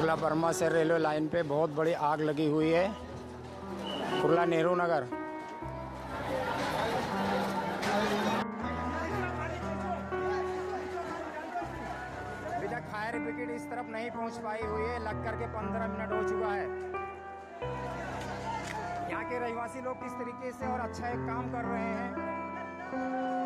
Kurla Burma से railway line पे बहुत बड़ी आग लगी हुई है। कुर्ला नेहरू नगर। अभी तक फायर ब्रिगेड इस तरफ नहीं पहुंच पाई हुई है। लग करके 15 मिनट हो चुका है। यहाँ के रहवासी लोग किस तरीके से और अच्छा एक काम कर रहे हैं।